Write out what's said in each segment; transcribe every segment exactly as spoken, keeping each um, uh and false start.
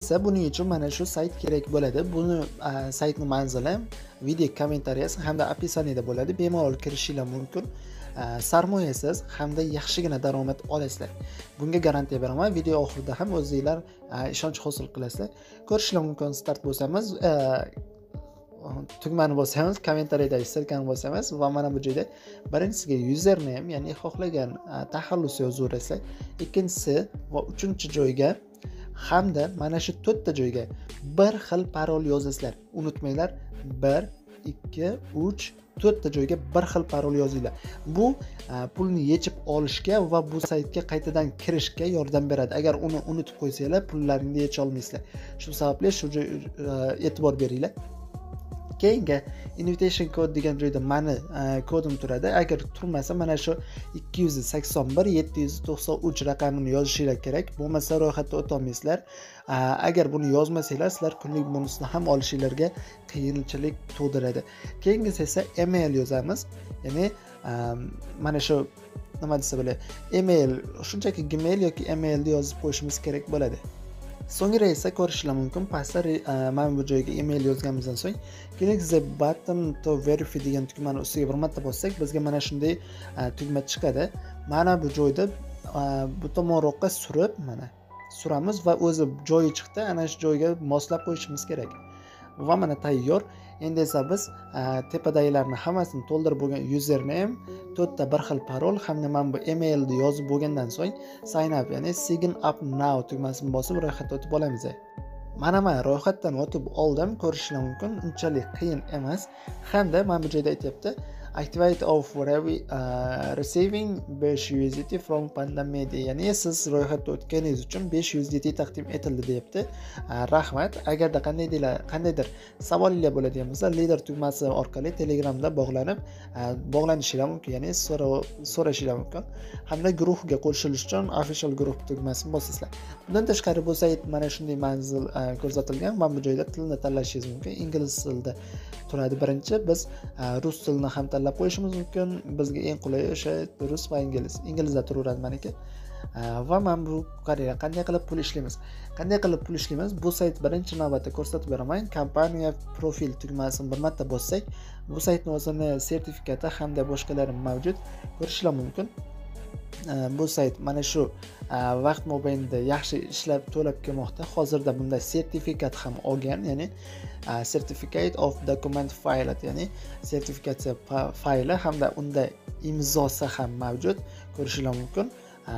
esa buning uchun mana shu sayt kerak bo'ladi. Buni saytning manzili ham video kommentariyasi hamda описаниеda bo'ladi. Bemalol kirishinglar mumkin. Sarmoyasiz hamda yaxshigina daromad olasizlar. Bunga garantiya beraman. Video oxirida ham o'zingizlar ishonch hosil qilasizlar. Ko'rishinglar mumkin. Start bo'lsamiz, tugmani bosamiz, kommentariyadagi ssilkani bosamiz va mana bu joyda birinchisiga username, ya'ni xohlagan taxallus yozaverasizlar. Ikkinchisi va uchinchi joyga hamda mana shu to'rtta joyga bir xil parol yozasizlar. Unutmanglar, bir, ikki, uch, to'rtta joyga bir xil parol yozinglar. Bu pulni yechib olishga va bu saytga qaytadan kirishga yordam beradi. Agar uni unutib qo'ysanglar, pullaringizni yecha olmaysizlar. Shu sababli shu e'tibor beringlar. Keyingi invitation code degan joyda mani kodim turadi. Agar turmasa mana shu ikki yuz sakson bir yetti yuz to'qson uch raqamini yozishingiz kerak. Bo'lmasa ro'yxatdan o'ta olmaysizlar. Agar buni yozmasanglar, sizlar kunlik bonusni ham olishingizga qiyinchilik tug'diradi. Keyingisi esa email yozamiz. Ya'ni mana shu nima desa bo'ladi? Email, shunchaki Gmail yoki emailni yozib qo'yishimiz kerak bo'ladi. So'ngra esa ko'rishinglar mumkin. Pastda mana bu joyga email yozganimizdan so'ng click the button to verify degan tugmani ustiga bir marta bossak, bizga mana shunday tugma chiqadi. Mana bu joyda bu tomonroqqa surib, mana suramiz va o'zi joyi chiqdi. Ana shu joyga moslab qo'yishimiz kerak. Va mana tayyor. Endi esa biz tepadagilarni hammasini to'ldirib bo'lgan username, to'rtta bir xil parol hamda mana bu emailni yozib bo'lgandan so'ng sign up, ya'ni sign up now tugmasini bosib ro'yxatdan o'tib olamiz. Mana men ro'yxatdan o'tib oldim. Ko'rishinglar mumkin, unchalik qiyin emas. Hamda mana bu joyda aytyapti activate of receiving besh U S D T from Panda Media. Ya'ni siz ro'yxatdan o'tganingiz uchun besh U S D T taqdim etildi deyapti. Rahmat. Agarda qandaydir qandaydir savolinglar bo'ladigan bo'lsa, leader tugmasi orqali Telegramda bog'lanib bog'lanishingiz mumkin, ya'ni so'rashingiz mumkin. Hamda guruhga qo'shilish uchun official guruh tugmasini bosasizlar. Bundan tashqari bu sayt mana shunday manzil ko'rsatilgan. Mana bu joyda tilni tanlashingiz mumkin. Ingliz tilida turadi birinchi. Biz rus tilini ham tanlab qo'yishimiz mumkin. Bizga eng qulay o'sha rus va ingliz. Inglizda turaveradi meniki. Va men bu qariya qanday qilib pul ishlaymiz? Qanday qilib pul ishlaymiz? Bu sayt birinchi navbatda ko'rsatib beraman. Kompaniya profil tugmasini bir marta bossak, bu saytning o'zini sertifikati hamda boshqalari mavjud. Ko'rishinglar mumkin. Bu sayt mana shu vaqt mobaynida yaxshi ishlab to'lab kelmoqda. Hozirda bunda sertifikat ham olgan, ya'ni certificate of document file, ya'ni sertifikatsiya fayli hamda unda imzosi ham mavjud. Ko'rishinglar mumkin.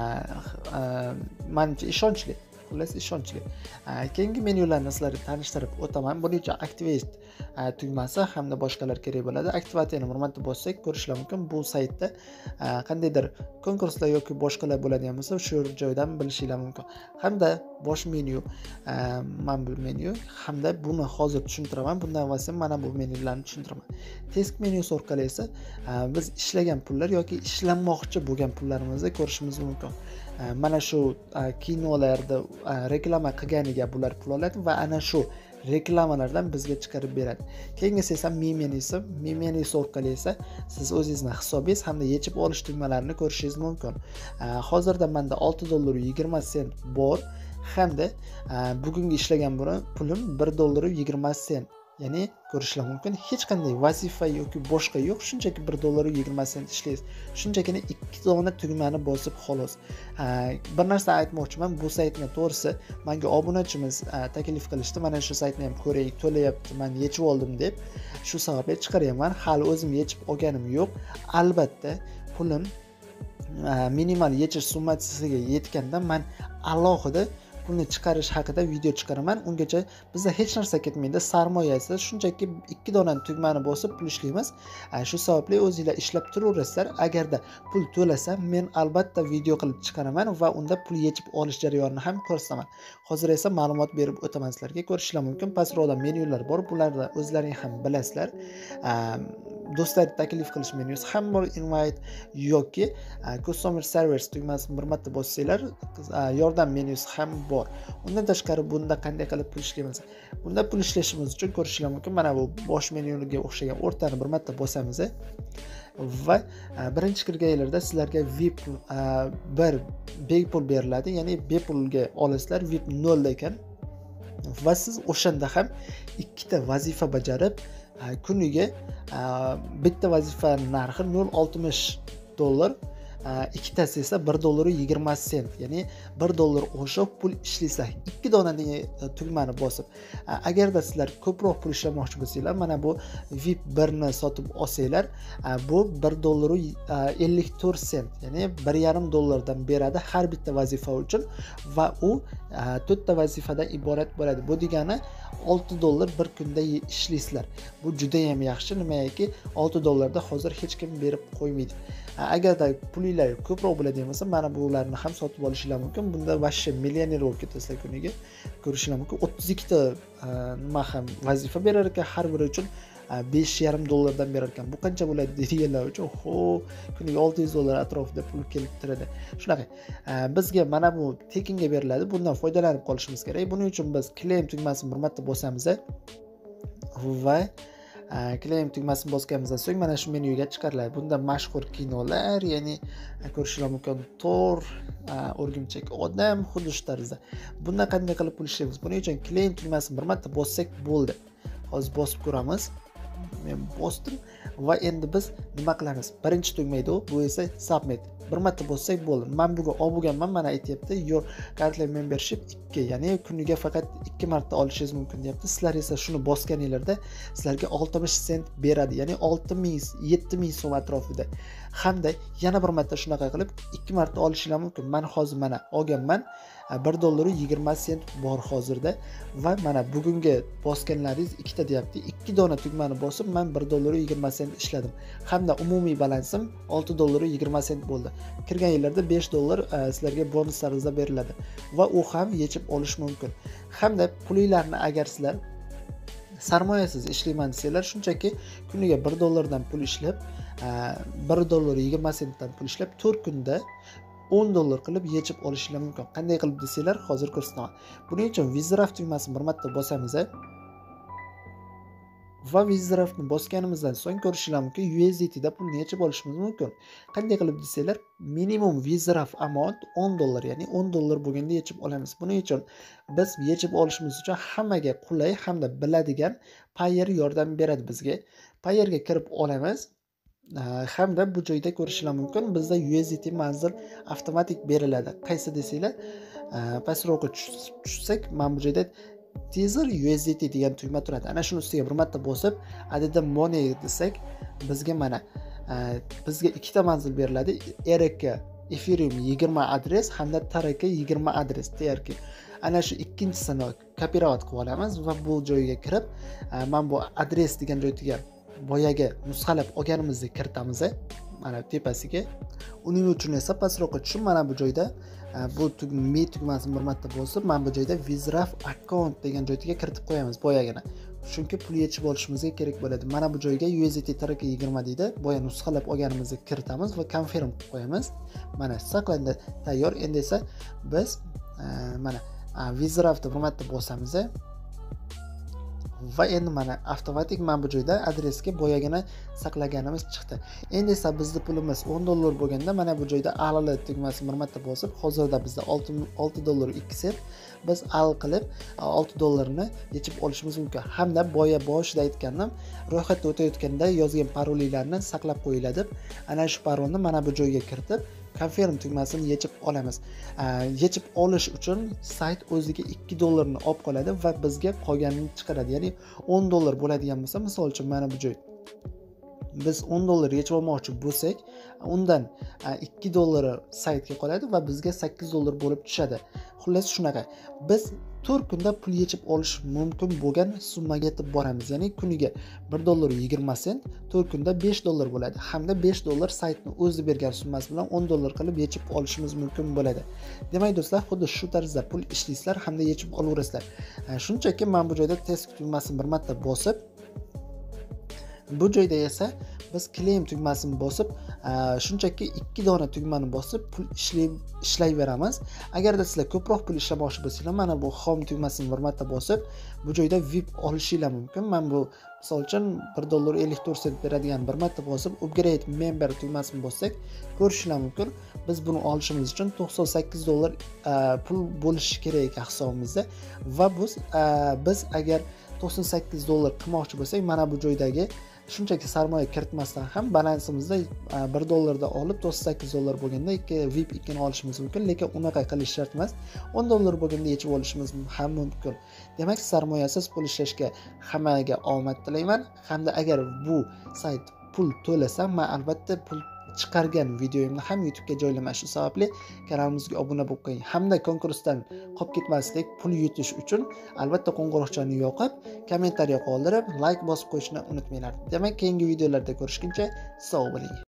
Menimcha ishonchli. Xullas ishonchli. Keyingi menyularni sizlarga tanishtirib o'taman. Buning uchun activate tugmasi hamda boshqalar kerak bo'ladi. Aktivatsiyani bir marta bossak, ko'rishinglar mumkin. Bu saytda qandaydir konkurslar yoki boshqalar bo'ladigan bo'lsa, shu joydan bilishinglar mumkin. Hamda bosh menyu, mana bu menyu hamda buni hozir tushuntiraman. Bundan avval mana bu menyularni tushuntiraman. Test menyusi orqali esa biz ishlagan pullar yoki ishlanmoqchi bo'lgan pullarimizni ko'rishimiz mumkin. Mana shu kinolarda reklama qilganiga bular pul oladi va ana shu reklamalardan bizga chiqarib beradi. Keyingisi esa mi menyusi. Mi menyusi orqali esa siz o'zingizning hisobingiz hamda yechib olish tugmalarini ko'rishingiz mumkin. Hozirda menda olti dollar yigirma sent bor hamda bugungi ishlagan pulim bir dollar yigirma sent. Ya'ni ko'rishlar mumkin, hech qanday vazifa yoki boshqa yo'q, shunchaki bir dollar yigirma sent ishlaysiz. Shunchaki ikki dona tugmani bosib xolos. Bir narsa aytmoqchiman, bu saytni to'g'risi menga obunachimiz taklif qilishdi. Mana shu saytni ham ko'ring, to'layapti, men yechib oldim deb. Shu sababli chiqaryapman. Hali o'zim yechib olganim yo'q. Albatta, pulim minimal yechish summasiga yetganda men alohida pulni chiqarish haqida video chiqaraman. Ungacha bizda hech narsa ketmaydi. Sarmoyasi shunchaki ikki dona tugmani bosib pul ishlaymiz. Shu sababli o'zingizlar ishlab turaverasizlar. Agarda pul to'lasa, men albatta video qilib chiqaraman va unda pul yechib olish jarayonini ham ko'rsataman. Hozir esa ma'lumot berib o'taman sizlarga. Ko'rishlar mumkin. Pastroqda menyular bor. Bularni o'zlaring ham bilasizlar. Do'stlar taklif qilish menyusi ham bor, invite yoki customer service tugmasini bir marta bossanglar, yordam menyusi ham bor. Undan tashqari bunda qanday qilib pul ishlaymiz? Bunda pul ishlashimiz uchun ko'rishinglar mumkin. Mana bu bosh menyuga o'xshagan o'rtani bir marta bosamiz va birinchi kirganlarda sizlarga V I P bir bepul beriladi. Ya'ni bepulga olasizlar. V I P nol ekan. va siz o'shanda ham ikkita vazifa bajarib kuniga bitta vazifaning narxi nol nuqta oltmish dollar, ikkitasi esa bir dollar yigirma sent, ya'ni bir dollar oshib pul ishlaysa, ikki dona tugmani bosib, agarda sizlar ko'proq pul ishlamoqchi bo'lsanglar, mana bu V I P bir ni sotib olsanglar, bu bir dollar ellik to'rt sent, ya'ni bir yarim dollardan beradi har bitta vazifa uchun va u to'rtta vazifadan iborat bo'ladi. Bu degani olti dollar bir kunda ishlaysizlar. Bu juda ham yaxshi, nimaiki olti dollarda hozir hech kim berib qo'ymaydi. Agarda pulinglar ko'proq bo'ladigan bo'lsa, mana bularni ham sotib olishinglar mumkin. Bunda vashshe millioner bo'lib ketasizlar kuniga. Ko'rishinglar mumkin. o'ttiz ikkita nima ham vazifa berar ekan, har biri uchun besh yarim dollardan berar ekan. Bu qancha bo'ladi deganlar uchun, ho, kuniga olti yuz dollar atrofida pul kelib turadi. Shunaqa. Bizga mana bu tekinga beriladi. Bundan foydalanib qolishimiz kerak. Buning uchun biz claim tugmasini bir marta bosamiz va claim tugmasini bosganimizdan so'ng mana shu menyuga chiqariladi. Bunda mashhur kinolar, ya'ni ko'rishinglar mumkin, Tor, O'rgimchak odam, xuddi shu tarzda. Bunda qanday qilib pul ishlaymiz? Buning uchun claim tugmasini bir marta bossak bo'ldi. Hozir bosib ko'ramiz. Men bosdim va endi biz nima qilamiz? Birinchi tugma edi u, bu esa submit. Bir marta bossak bo'ldi. Men bugun olib bo'lganman, mana aytayapti, your currently membership ikki, ya'ni kuniga faqat ikki marta olishingiz mumkin deyapti. Sizlar esa shuni bosganinglarda sizlarga oltmish sent beradi, ya'ni olti ming yetti ming so'm atrofida. Hamda yana bir marta shunaqa qilib ikki marta olishinglar mumkin. Men hozir mana olganman. bir dollar yigirma sent bor hozirda va mana bugungi bosganlaringiz ikkita deyapti. ikki dona tugmani bosib men bir dollar yigirma sent ishladim. Hamda umumiy balansim olti dollar yigirma sent bo'ldi. Kirgan yillarda besh dollar sizlarga bonuslaringizda beriladi va u ham yechib olish mumkin. Hamda pulinglarni agar sizlar sarmoyasiz ishlayman desanglar, shunchaki kuniga bir dollardan pul ishlab, bir dollar yigirma sentdan pul ishlab to'rt kunda o'n dollar qilib yechib olishinglar mumkin. Qanday qilib desanglar, hozir ko'rsataman. Buning uchun Wizdraft tugmasini bir marta bosamiz va Wizdraftni bosganimizdan so'ng ko'rishinglar mumkin, U S D T da pulni yechib olishimiz mumkin. Qanday qilib desanglar, minimum Wizdraft amount o'n dollar, ya'ni o'n dollar bo'lganda yechib olamiz. Buning uchun biz yechib olishimiz uchun hammaga qulay hamda biladigan Payeer yordam beradi bizga. Payeerga kirib olamiz. Hamda bu joyda ko'rishinglar mumkin, bizda U S D T manzil avtomatik beriladi. Qaysi desanglar, pastroqqa tushsak, mana bu joyda teaser U S D T degan tugma turadi. Ana shuni ustiga bir marta bosib, added money desak, bizga mana bizga ikkita manzil beriladi. R K Ethereum yigirma adres hamda T R K yigirma adres. Deyarki ana shu ikkinchisini kopirovat qilib olamiz va bu joyga kirib, men bu adres degan joyga boyaga nusxalab olganimizni kiritamiz mana tepasiga. Uning uchun esa pastroqqa tushib, mana bu joyda bu tugma tugmasini bir marta bosib, mana bu joyda Wizdraft account degan joyga kiritib qo'yamiz boyagina. Chunki pul yechib olishimizga kerak bo'ladi. Mana bu joyga U S D T T R K yigirma deydi. Boya nusxalab olganimizni kiritamiz va confirm qilib qo'yamiz. Mana saqlandi, tayyor. Endi esa biz mana Wizdraftni bir marta bosamiz va endi mana avtomatik mana bu joyda adresga boyagina saqlaganimiz chiqdi. Endi esa bizning pulimiz o'n dollar bo'lganda mana bu joyda alli tugmasini bir marta bosib, hozirda bizda olti dollar ikki sent biz al qilib olti dollarni yechib olishimiz mumkin. Hamda boya boshida aytgandim, ro'yxatda o'tayotganda yozgan parolinglarni saqlab qo'yiladi. Ana shu parolni mana bu joyga kiritib confirm tugmasini yechib olamiz. Yechib olish uchun sayt o'ziga ikki dollarni olib qoladi va bizga qolganini chiqaradi. Ya'ni o'n dollar bo'ladigan bo'lsa, misol uchun mana bu joy biz o'n dollar yechib olmoqchi bo'lsak, undan ikki dollari saytga qoladi va bizga sakkiz dollar bo'lib tushadi. Xullas shunaqa. Biz to'rt kunda pul yechib olish mumkin bo'lgan summaga yetib boramiz. Ya'ni kuniga bir dollar yigirma sent, to'rt kunda besh dollar bo'ladi. Hamda besh dollar saytning o'zi bergan summasi bilan o'n dollar qilib yechib olishimiz mumkin bo'ladi. Demak do'stlar, xuddi shu tarzda pul ishlaysizlar hamda yechib olaverasizlar. Shunchaki men bu joyda test tugmasini bir marta bosib Bu joyda esa biz claim tugmasini bosib, shunchaki ikki dona tugmani bosib pul ishlayveramiz. Agarda sizlar ko'proq pul ishlamoqchi bo'lsanglar, mana bu home tugmasini bir marta bosib, bu joyda V I P olishinglar mumkin. Men bu misol uchun bir dollar ellik to'rt sent beradigan bir marta bosib, upgrade member tugmasini bossak, ko'rishinglar mumkin. Biz buni olishimiz uchun to'qson sakkiz dollar pul bo'lishi kerak ekan hisobimizda va biz biz agar to'qson sakkiz dollar qilmoqchi bo'lsak, mana bu joydagi shunchaki sarmoya kiritmasdan ham balansimizda bir dollarda olib to'qson sakkiz dollar bo'lganda ikki V I P ikkini olishimiz mumkin, lekin unaqa qilish shart emas. o'n dollar bo'lganda yechib olishimiz ham mumkin. Demak, sarmoyasiz pul ishlashga hammaga omad tilayman. Hamda agar bu sayt pul to'lasa, men albatta pul chiqargan videoimni ham YouTube'ga joylayman. Shu sababli kanalimizga obuna bo'lib qo'ying. Hamda konkursdan qolib ketmaslik, pul yutish uchun albatta qo'ng'iroqchani yoqib, kommentariya qoldirib, like bosib qo'yishni unutmanglar. Demak, keyingi videolarda ko'rishguncha sog' bo'ling.